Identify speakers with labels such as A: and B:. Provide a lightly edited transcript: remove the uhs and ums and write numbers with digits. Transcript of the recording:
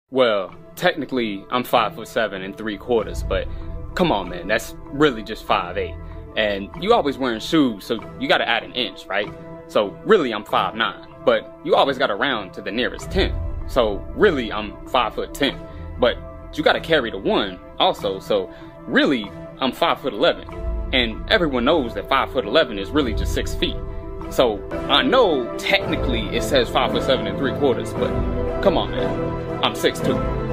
A: Well, technically, I'm 5'7" 3/4", but come on, man, that's really just 5'8". And you always wearing shoes, so you gotta add an inch, right? So really, I'm 5'9", but you always gotta round to the nearest 10. So really, I'm 5'10", but you gotta carry the 1 also, so really, I'm 5'11". And everyone knows that 5'11" is really just 6 feet. So I know technically it says 5'7" 3/4", but come on, man, I'm 6'2".